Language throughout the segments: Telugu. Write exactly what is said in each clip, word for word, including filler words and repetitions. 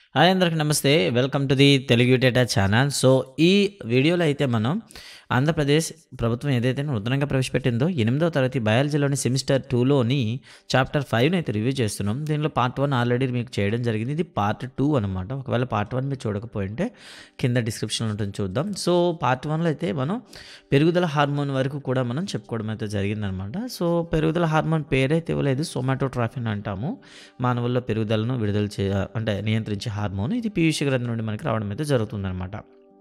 హాయ్ అందరికి నమస్తే. Welcome to the Telugu data channel. So, ఈ వీడియోలో అయితే మనం ఆంధ్రప్రదేశ్ ప్రభుత్వం ఏదైతే నూతనంగా ప్రవేశపెట్టిందో ఎనిమిదో తరగతి బయాలజీలోని సెమిస్టర్ రెండులోని చాప్టర్ ఐదుని అయితే రివ్యూ చేస్తున్నాం. దీనిలో పార్ట్ ఒకటి ఆల్రెడీ మీకు చేయడం జరిగింది. ఇది పార్ట్ రెండు అనమాట. ఒకవేళ పార్ట్ ఒకటి మీరు చూడకపోయింటే కింద డిస్క్రిప్షన్లో ఉంటుంది, చూద్దాం. సో, పార్ట్ ఒకటిలో అయితే మనం పెరుగుదల హార్మోన్ వరకు కూడా మనం చెప్పుకోవడం అయితే జరిగిందనమాట. సో, పెరుగుదల హార్మోన్ పేరైతే ఇవ్వలేదు, సోమాటోట్రాఫిన్ అంటాము. మానవుల్లో పెరుగుదలను విడుదల చే అంటే నియంత్రించే హార్మోన్. ఇది పీయూష గ్రంథి నుండి మనకి రావడం అయితే జరుగుతుందనమాట.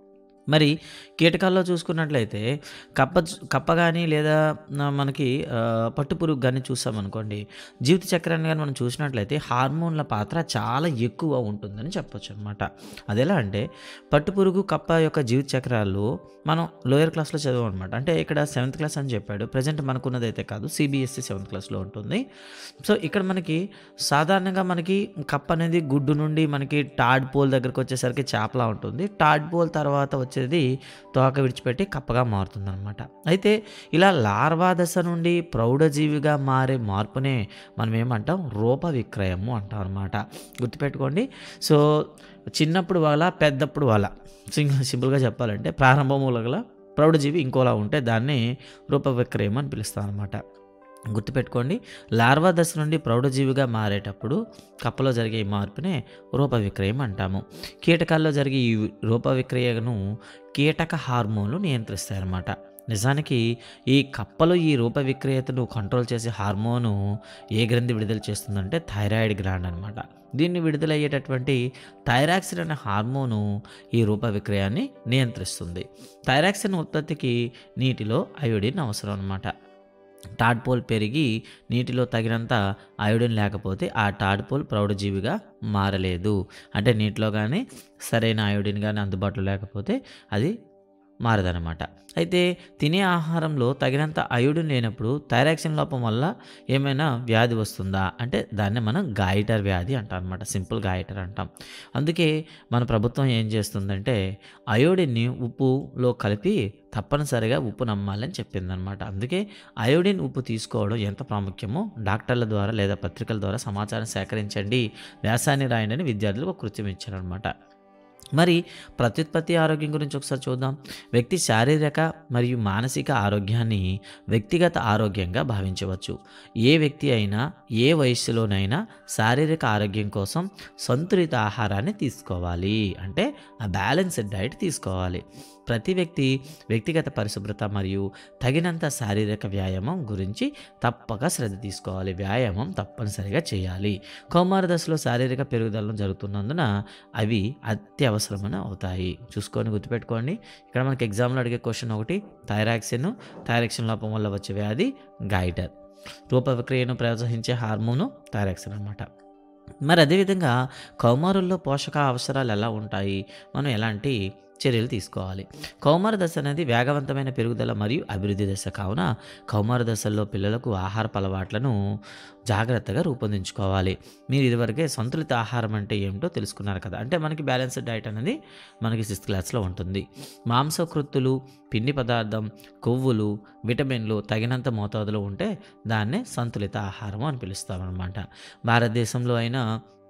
మరి కీటకాల్లో చూసుకున్నట్లయితే కప్ప కప్ప కానీ లేదా నా- మనకి ఆ, పట్టుపురుగు కానీ చూసామనుకోండి, జీవిత చక్రాన్ని కానీ మనం చూసినట్లయితే హార్మోన్ల పాత్ర చాలా ఎక్కువ ఉంటుందని చెప్పొచ్చు అనమాట. అది ఎలా అంటే పట్టుపురుగు కప్ప యొక్క జీవిత చక్రాలు మనం లోయర్ క్లాస్లో చదివాం అనమాట. అంటే ఇక్కడ సెవెంత్ క్లాస్ అని చెప్పాడు, ప్రజెంట్ మనకున్నదైతే కాదు, సిబిఎస్ఈ సెవెంత్ క్లాస్లో ఉంటుంది. సో ఇక్కడ మనకి సాధారణంగా మనకి కప్ప అనేది గుడ్డు నుండి మనకి టాడ్ పోల్ దగ్గరకు వచ్చేసరికి చేపలా ఉంటుంది. టాడ్ పోల్ తర్వాత వచ్చేది తోక విడిచిపెట్టి కప్పగా మారుతుంది అనమాట. అయితే ఇలా లార్వా దశ నుండి ప్రౌఢజీవిగా మారే మార్పునే మనం ఏమంటాం, రూప విక్రయము అంటాం అనమాట. గుర్తుపెట్టుకోండి. సో చిన్నప్పుడు వాళ్ళ, పెద్దప్పుడు వాళ్ళ, సింగ్ సింపుల్గా చెప్పాలంటే ప్రారంభముల ప్రౌఢజీవి ఇంకోలా ఉంటే దాన్ని రూప విక్రయం అని పిలుస్తాం అనమాట. గుర్తుపెట్టుకోండి, లార్వా దశ నుండి ప్రౌఢజీవిగా మారేటప్పుడు కప్పలో జరిగే ఈ మార్పునే రూప విక్రయం అంటాము. కీటకాల్లో జరిగే ఈ రూప విక్రియను కీటక హార్మోన్లు నియంత్రిస్తాయన్నమాట. నిజానికి ఈ కప్పలో ఈ రూప విక్రియతను కంట్రోల్ చేసే హార్మోను ఏ గ్రంథి విడుదల చేస్తుందంటే థైరాయిడ్ గ్లాండ్ అనమాట. దీన్ని విడుదలయ్యేటటువంటి థైరాక్సిన్ అనే హార్మోను ఈ రూప విక్రయాన్ని నియంత్రిస్తుంది. థైరాక్సిన్ ఉత్పత్తికి నీటిలో అయోడిన్ అవసరం అనమాట. టాడ్పోల్ పెరిగి నీటిలో తగినంత అయోడిన్ లేకపోతే ఆ టాడ్పోల్ ప్రౌఢజీవిగా మారలేదు. అంటే నీటిలో కానీ సరైన అయోడిన్ కానీ అందుబాటులో లేకపోతే అది మారదనమాట. అయితే తినే ఆహారంలో తగినంత అయోడిన్ లేనప్పుడు థైరాక్సిన్ లోపం వల్ల ఏమైనా వ్యాధి వస్తుందా అంటే దాన్ని మనం గాయిటర్ వ్యాధి అంటాం అనమాట. సింపుల్ గాయిటర్ అంటాం. అందుకే మన ప్రభుత్వం ఏం చేస్తుందంటే అయోడిన్ని ఉప్పులో కలిపి తప్పనిసరిగా ఉప్పు నమ్మాలని చెప్పిందనమాట. అందుకే అయోడిన్ ఉప్పు తీసుకోవడం ఎంత ప్రాముఖ్యమో డాక్టర్ల ద్వారా లేదా పత్రికల ద్వారా సమాచారం సేకరించండి, వ్యాసాన్ని రాయండి అని విద్యార్థులకు ఒక కృత్యం ఇచ్చారనమాట. మరి ప్రత్యుత్పత్తి ఆరోగ్యం గురించి ఒకసారి చూద్దాం. వ్యక్తి శారీరక మరియు మానసిక ఆరోగ్యాన్ని వ్యక్తిగత ఆరోగ్యంగా భావించవచ్చు. ఏ వ్యక్తి అయినా ఏ వయస్సులోనైనా శారీరక ఆరోగ్యం కోసం సంతులిత ఆహారాన్ని తీసుకోవాలి. అంటే ఆ బ్యాలెన్స్డ్ డైట్ తీసుకోవాలి. ప్రతి వ్యక్తి వ్యక్తిగత పరిశుభ్రత మరియు తగినంత శారీరక వ్యాయామం గురించి తప్పక శ్రద్ధ తీసుకోవాలి. వ్యాయామం తప్పనిసరిగా చేయాలి. కౌమార దశలో శారీరక పెరుగుదల జరుగుతున్నందున అవి అత్యవసరమని అవుతాయి. చూసుకొని గుర్తుపెట్టుకోండి. ఇక్కడ మనకి ఎగ్జామ్లో అడిగే క్వశ్చన్ ఒకటి థైరాక్సిన్. థైరాక్సిన్ లోపం వల్ల వచ్చే వ్యాధి గైటర్. రూప విక్రియను ప్రోత్సహించే హార్మోను థైరాక్సిన్ అనమాట. మరి అదేవిధంగా కౌమారుల్లో పోషక అవసరాలు ఎలా ఉంటాయి, మనం ఎలాంటి చర్యలు తీసుకోవాలి. కౌమార దశ అనేది వేగవంతమైన పెరుగుదల మరియు అభివృద్ధి దశ కావున కౌమార దశల్లో పిల్లలకు ఆహారపు అలవాట్లను జాగ్రత్తగా రూపొందించుకోవాలి. మీరు ఇదివరకే సంతులిత ఆహారం అంటే ఏమిటో తెలుసుకున్నారు కదా. అంటే మనకి బ్యాలెన్స్డ్ డైట్ అనేది మనకి సిక్స్త్ క్లాస్లో ఉంటుంది. మాంసకృత్తులు, పిండి పదార్థం, కొవ్వులు, విటమిన్లు తగినంత మోతాదులో ఉంటే దాన్నే సంతులిత ఆహారం అని పిలుస్తామన్నమాట. భారతదేశంలో అయినా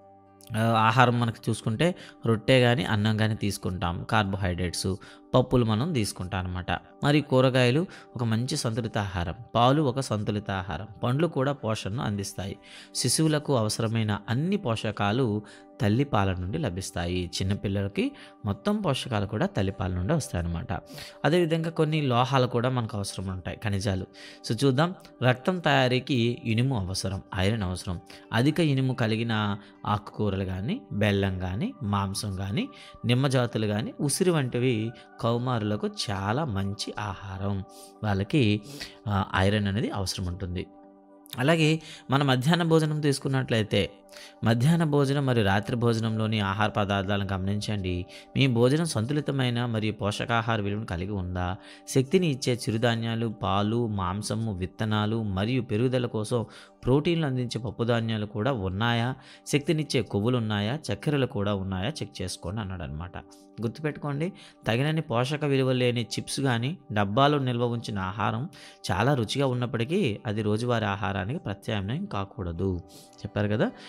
ఆ, ఆహారం మనకు చూసుకుంటే రొట్టె కానీ అన్నం కానీ తీసుకుంటాం. కార్బోహైడ్రేట్స్, పప్పులు మనం తీసుకుంటాం అనమాట. మరి కూరగాయలు ఒక మంచి సంతులిత ఆహారం, పాలు ఒక సంతులిత ఆహారం, పండ్లు కూడా పోషణను అందిస్తాయి. శిశువులకు అవసరమైన అన్ని పోషకాలు తల్లిపాల నుండి లభిస్తాయి. చిన్నపిల్లలకి మొత్తం పోషకాలు కూడా తల్లిపాల నుండి వస్తాయన్నమాట. అదేవిధంగా కొన్ని లోహాలు కూడా మనకు అవసరం ఉంటాయి, ఖనిజాలు. సో చూద్దాం. రక్తం తయారీకి ఇనుము అవసరం, ఐరన్ అవసరం. అధిక ఇనుము కలిగిన ఆకుకూరలు కానీ, బెల్లం కానీ, మాంసం కానీ, నిమ్మజాతులు కానీ, ఉసిరి వంటివి కౌమారులకు చాలా మంచి ఆహారం. వాళ్ళకి ఆ, ఐరన్ అనేది అవసరం ఉంటుంది. అలాగే మన మధ్యాహ్న భోజనం తీసుకున్నట్లయితే మధ్యాహ్న భోజనం మరియు రాత్రి భోజనంలోని ఆహార పదార్థాలను గమనించండి. మీ భోజనం సంతులితమైన మరియు పోషకాహార విలువను కలిగి ఉందా? శక్తిని ఇచ్చే చిరుధాన్యాలు, పాలు, మాంసము, విత్తనాలు మరియు పెరుగుదల కోసం ప్రోటీన్లు అందించే పప్పుధాన్యాలు కూడా ఉన్నాయా? శక్తినిచ్చే కొవ్వులు ఉన్నాయా? చక్కెరలు కూడా ఉన్నాయా? చెక్ చేసుకోండి అన్నాడు అనమాట. గుర్తుపెట్టుకోండి, తగినన్ని పోషక విలువలు లేని చిప్స్ కానీ డబ్బాలో నిల్వ ఉంచిన ఆహారం చాలా రుచిగా ఉన్నప్పటికీ అది రోజువారీ ఆహారానికి ప్రత్యామ్నాయం కాకూడదు. చెప్పారు కదా.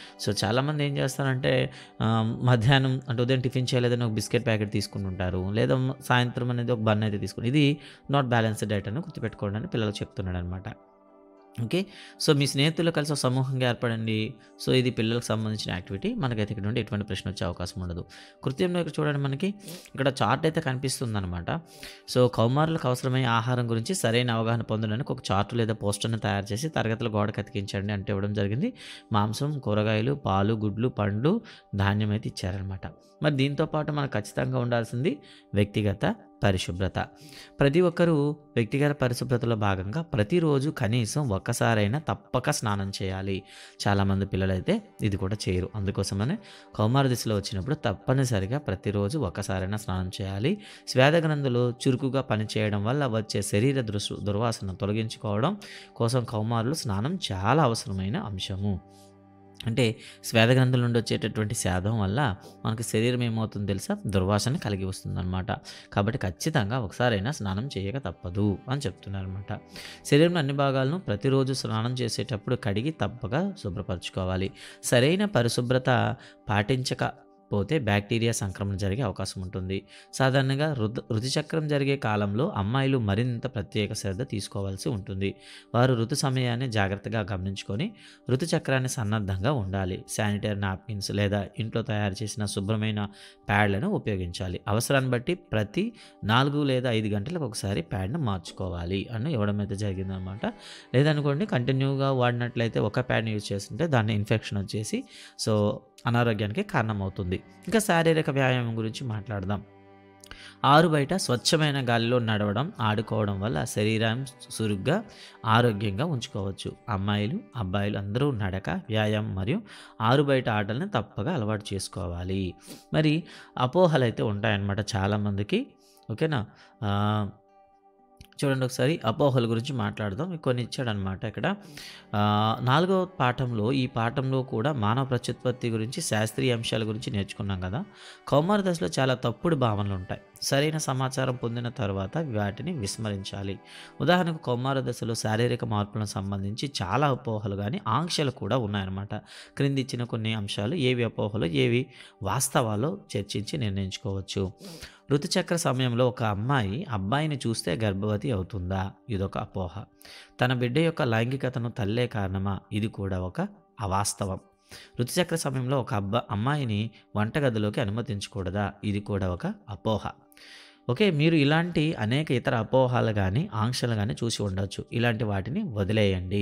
సో, చాలామంది ఏం చేస్తారంటే ఆహ్, మధ్యాహ్నం అంటే ఉదయం టిఫిన్ చేయలేదని ఒక బిస్కెట్ ప్యాకెట్ తీసుకుంటుంటారు. లేదా మ సాయంత్రం అనేది ఒక బన్ అయితే తీసుకుని ఇది నాట్ బ్యాలెన్స్‌డ్ డైట్ అని గుర్తుపెట్టుకోండి అని పిల్లలకి చెప్తున్నాడనమాట. ఓకే. సో, మీ స్నేహితులు కలిసి ఒక సమూహంగా ఏర్పడండి. సో, ఇది పిల్లలకు సంబంధించిన యాక్టివిటీ. మనకైతే ఇక్కడ నుండి ఎటువంటి ప్రశ్న వచ్చే అవకాశం ఉండదు. కృత్యంలో ఇక్కడ చూడండి మనకి ఇక్కడ చార్ట్ అయితే కనిపిస్తుందనమాట. సో, కౌమారులకు అవసరమయ్యే ఆహారం గురించి సరైన అవగాహన పొందడానికి ఒక చార్ట్ లేదా పోస్టర్‌ని తయారు చేసి తరగతిలో గోడకు అతికించండి అంటే ఇవ్వడం జరిగింది. మాంసం, కూరగాయలు, పాలు, గుడ్లు, పండ్లు, ధాన్యం అయితే ఇచ్చారనమాట. మరి దీంతో పాటు మనకు ఖచ్చితంగా ఉండాల్సింది వ్యక్తిగత పరిశుభ్రత. ప్రతి ఒక్కరూ వ్యక్తిగత పరిశుభ్రతలో భాగంగా ప్రతిరోజు కనీసం ఒక్కసారైనా తప్పక స్నానం చేయాలి. చాలామంది పిల్లలైతే ఇది కూడా చేయరు. అందుకోసమనే కౌమార దశలో వచ్చినప్పుడు తప్పనిసరిగా ప్రతిరోజు ఒక్కసారైనా స్నానం చేయాలి. స్వేద గ్రంథులు చురుకుగా పనిచేయడం వల్ల వచ్చే శరీర దృశ్ దుర్వాసన తొలగించుకోవడం కోసం కౌమారులు స్నానం చాలా అవసరమైన అంశము. అంటే స్వేద గ్రంథుల నుండి వచ్చేటటువంటి స్వేదం వల్ల మనకి శరీరం ఏమవుతుందో తెలుసా? దుర్వాసన కలిగి వస్తుందనమాట. కాబట్టి ఖచ్చితంగా ఒకసారైనా స్నానం చేయక తప్పదు అని చెప్తున్నారనమాట. శరీరంలో అన్ని భాగాలను ప్రతిరోజు స్నానం చేసేటప్పుడు కడిగి తప్పక శుభ్రపరచుకోవాలి. సరైన పరిశుభ్రత పాటించక పోతే బ్యాక్టీరియా సంక్రమణ జరిగే అవకాశం ఉంటుంది. సాధారణంగా ఋతు ఋతుచక్రం జరిగే కాలంలో అమ్మాయిలు మరింత ప్రత్యేక శ్రద్ధ తీసుకోవాల్సి ఉంటుంది. వారు ఋతు సమయాన్ని జాగ్రత్తగా గమనించుకొని ఋతుచక్రాన్ని సన్నద్ధంగా ఉండాలి. శానిటరీ నాప్కిన్స్ లేదా ఇంట్లో తయారు చేసిన శుభ్రమైన ప్యాడ్లను ఉపయోగించాలి. అవసరాన్ని బట్టి ప్రతి నాలుగు లేదా ఐదు గంటలకు ఒకసారి ప్యాడ్ను మార్చుకోవాలి అని ఇవ్వడం అయితే జరిగిందనమాట. లేదనుకోండి కంటిన్యూగా వాడినట్లయితే ఒక ప్యాడ్ని యూజ్ చేస్తుంటే దాన్ని ఇన్ఫెక్షన్ వచ్చేసి సో అనారోగ్యానికి కారణమవుతుంది. ఇంకా శారీరక వ్యాయామం గురించి మాట్లాడదాం. ఆరు బయట స్వచ్ఛమైన గాలిలో నడవడం, ఆడుకోవడం వల్ల శరీరం చురుగ్గా, ఆరోగ్యంగా ఉంచుకోవచ్చు. అమ్మాయిలు, అబ్బాయిలు అందరూ నడక, వ్యాయామం మరియు ఆరు బయట ఆటలను తప్పగా అలవాటు చేసుకోవాలి. మరి అపోహలు అయితే ఉంటాయన్నమాట చాలామందికి. ఓకేనా? ఆహ్ చూడండి ఒకసారి అపోహల గురించి మాట్లాడదాం. మీకు కొన్ని ఇచ్చాడనమాట ఇక్కడ. ఆహ్, నాలుగవ పాఠంలో ఈ పాఠంలో కూడా మానవ ప్రత్యుత్పత్తి గురించి శాస్త్రీయ అంశాల గురించి నేర్చుకున్నాం కదా! కౌమార దశలో చాలా తప్పుడు భావనలుంటాయి. సరైన సమాచారం పొందిన తర్వాత వాటిని విస్మరించాలి. ఉదాహరణకు కౌమార దశలో శారీరక మార్పులకు సంబంధించి చాలా అపోహలు గాని, ఆంక్షలు కూడా ఉన్నాయన్నమాట. క్రింది ఇచ్చిన కొన్ని అంశాలు ఏవి అపోహలు, ఏవి వాస్తవాలో చర్చించి నిర్ణయించుకోవచ్చు. ఋతుచక్ర సమయంలో ఒక అమ్మాయి అబ్బాయిని చూస్తే గర్భవతి అవుతుందా? ఇదొక అపోహ. తన బిడ్డ యొక్క లైంగికతను తల్లే కారణమా? ఇది కూడా ఒక అవాస్తవం. ఋతుచక్ర సమయంలో ఒక అబ్బా అమ్మాయిని వంటగదిలోకి అనుమతించకూడదా? ఇది కూడా ఒక అపోహ. ఓకే. మీరు ఇలాంటి అనేక ఇతర అపోహలు గాని, ఆంక్షలు గాని చూసి ఉండొచ్చు. ఇలాంటి వాటిని వదిలేయండి.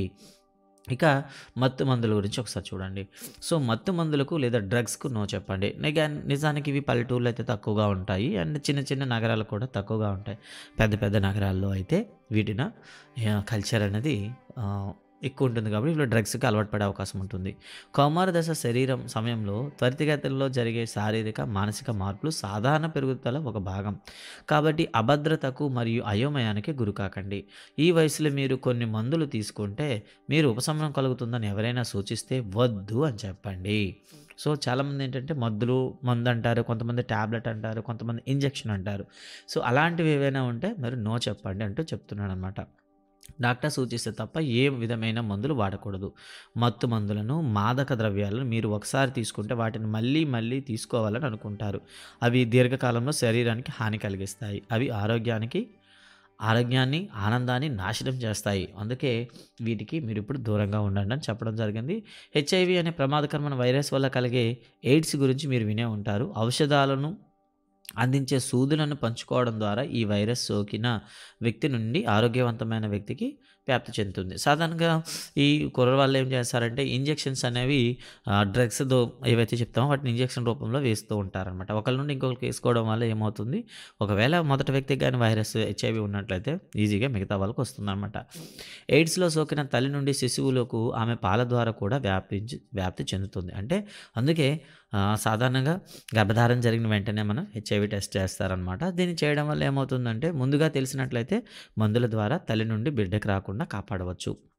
ఇక మత్తు మందుల గురించి ఒకసారి చూడండి. సో, మత్తు మందులకు లేదా డ్రగ్స్‌కు నో చెప్పండి. నిగా నిజానికి ఇవి పల్లెటూర్లో అయితే తక్కువగా ఉంటాయి. అండ్ చిన్న చిన్న నగరాలు కూడా తక్కువగా ఉంటాయి. పెద్ద పెద్ద నగరాల్లో అయితే వీటిన ఆహ్, కల్చర్ అనేది ఆహ్, ఎక్కువ ఉంటుంది కాబట్టి వీళ్ళు డ్రగ్స్‌కి అలవాటు పడే అవకాశం ఉంటుంది. కౌమార దశ శరీరం సమయంలో త్వరితగతిలో జరిగే శారీరక, మానసిక మార్పులు సాధారణ పెరుగుదల ఒక భాగం. కాబట్టి అభద్రతకు మరియు అయోమయానికి గురికాకండి. ఈ వయసులో మీరు కొన్ని మందులు తీసుకుంటే మీరు ఉపశమనం కలుగుతుందని ఎవరైనా సూచిస్తే వద్దు అని చెప్పండి. సో, చాలామంది ఏంటంటే మందులు మందంటారు, కొంతమంది టాబ్లెట్ అంటారు, కొంతమంది ఇంజెక్షన్ అంటారు. సో, అలాంటివి ఏవైనా ఉంటే మీరు నో చెప్పండి అంటూ చెప్తున్నాడనమాట. డాక్టర్ సూచిస్తే తప్ప ఏ విధమైన మందులు వాడకూడదు. మత్తు మందులను, మాదక ద్రవ్యాలను మీరు ఒకసారి తీసుకుంటే వాటిని మళ్ళీ మళ్ళీ తీసుకోవాలని అనుకుంటారు. అవి దీర్ఘకాలంలో శరీరానికి హాని కలిగిస్తాయి. అవి ఆరోగ్యానికి ఆరోగ్యాన్ని, ఆనందాన్ని నాశనం చేస్తాయి. అందుకే వీటికి మీరిప్పుడు దూరంగా ఉండండి అని చెప్పడం జరిగింది. హెచ్ఐవి అనే ప్రమాదకరమైన వైరస్ వల్ల కలిగే ఎయిడ్స్ గురించి మీరు వినే ఉంటారు. ఔషధాలను అందించే సూదులను పంచుకోవడం ద్వారా ఈ వైరస్ సోకిన వ్యక్తి నుండి ఆరోగ్యవంతమైన వ్యక్తికి వ్యాప్తి చెందుతుంది. సాధారణంగా ఈ కుర్రవాళ్ళు ఏం చేస్తారంటే ఇంజెక్షన్స్ అనేవి ఆహ్, డ్రగ్స్‌తో ఏవైతే చెప్తామో వాటిని ఇంజెక్షన్ రూపంలో వేస్తూ ఉంటారనమాట. ఒకళ్ళ నుండి ఇంకొకరికి వేసుకోవడం వల్ల ఏమవుతుంది, ఒకవేళ మొదటి వ్యక్తికి గాని వైరస్ హెచ్ఐవి ఉన్నట్లయితే ఈజీగా మిగతా వాళ్ళకి వస్తుందనమాట. ఎయిడ్స్‌లో సోకిన తల్లి నుండి శిశువులకు ఆమె పాల ద్వారా కూడా వ్యాపించి వ్యాప్తి చెందుతుంది. అంటే అందుకే ఆహ్, సాధారణంగా గర్భధారణ జరిగిన వెంటనే మనం హెచ్ఐవి టెస్ట్ చేస్తారనమాట. దీన్ని చేయడం వల్ల ఏమవుతుందంటే ముందుగా తెలిసినట్లయితే మందుల ద్వారా తల్లి నుండి బిడ్డకి రాకుండా కాపాడవచ్చు.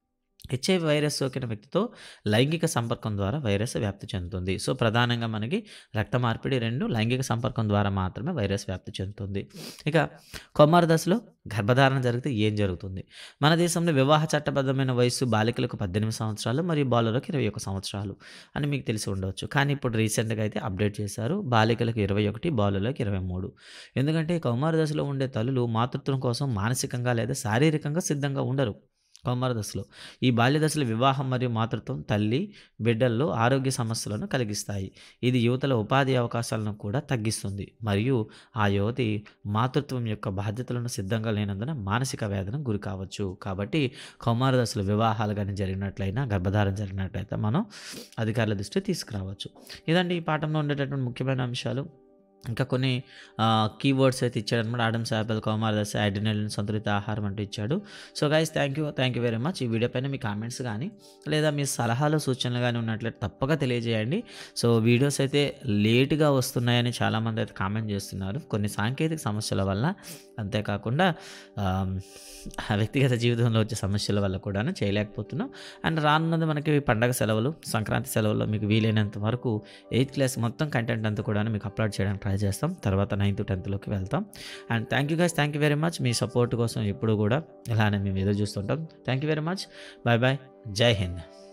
హెచ్ఐవి వైరస్ సోకిన వ్యక్తితో లైంగిక సంపర్కం ద్వారా వైరస్ వ్యాప్తి చెందుతుంది. సో, ప్రధానంగా మనకి రక్త మార్పిడి రెండు, లైంగిక సంపర్కం ద్వారా మాత్రమే వైరస్ వ్యాప్తి చెందుతుంది. ఇక కౌమార దశలో గర్భధారణ జరిగితే ఏం జరుగుతుంది? మన దేశంలో వివాహ చట్టబద్ధమైన వయస్సు బాలికలకు పద్దెనిమిది సంవత్సరాలు మరియు బాలురకు ఇరవై ఒక్క సంవత్సరాలు అని మీకు తెలిసి ఉండవచ్చు. కానీ ఇప్పుడు రీసెంట్‌గా అయితే అప్డేట్ చేశారు. బాలికలకు ఇరవై ఒకటి, బాలులకు ఇరవై మూడు. ఎందుకంటే కౌమార దశలో ఉండే తల్లులు మాతృత్వం కోసం మానసికంగా లేదా శారీరకంగా సిద్ధంగా ఉండరు. కౌమార దశలో ఈ బాల్య దశలో వివాహం మరియు మాతృత్వం తల్లి, బిడ్డల్లో ఆరోగ్య సమస్యలను కలిగిస్తాయి. ఇది యువతల ఉపాధి అవకాశాలను కూడా తగ్గిస్తుంది మరియు ఆ యువతి మాతృత్వం యొక్క బాధ్యతలను సిద్ధంగా లేనందున మానసిక వేదనకు గురి కావచ్చు. కాబట్టి కౌమార దశలో వివాహాలు గాని జరిగినట్లయినా, గర్భధారణ జరిగినట్లయితే మనం అధికారుల దృష్టికి తీసుకురావచ్చు. ఇదండి ఈ పాఠంలో ఉండేటటువంటి ముఖ్యమైన అంశాలు. ఇంకా కొన్ని ఆహ్, కీవర్డ్స్ అయితే ఇచ్చాడనమాట. ఆడమ్స్ యాపిల్, కౌమార దశ, అడ్రినలిన్, సంతులిత ఆహారం అంటూ ఇచ్చాడు. So, guys thank you. Thank you very much. ఈ వీడియో పైన మీ కామెంట్స్ గానీ, లేదా మీ సలహాలు, సూచనలు గానీ ఉన్నట్లయితే తప్పక తెలియజేయండి. సో, వీడియోస్ అయితే లేట్‌గా వస్తున్నాయని చాలామంది అయితే కామెంట్ చేస్తున్నారు. కొన్ని సాంకేతిక సమస్యల వల్ల, అంతేకాకుండా ఆహ్, వ్యక్తిగత జీవితంలో వచ్చే సమస్యల వల్ల కూడాను చేయలేకపోతున్నాం. అండ్ రానున్నది మనకి పండగ సెలవులు, సంక్రాంతి సెలవుల్లో మీకు వీలైనంత వరకు ఎయిత్ క్లాస్ మొత్తం కంటెంట్ అంతా కూడాను మీకు అప్లోడ్ చేయడానికి ట్రై చేస్తాం. తర్వాత నైన్త్, టెన్త్‌లోకి వెళ్తాం. And thank you guys. Thank you very much. మీ సపోర్ట్ కోసం ఎప్పుడు కూడా ఇలానే మేము ఎదురు చూస్తుంటాం. Thank you very much. Bye bye. జై హింద్.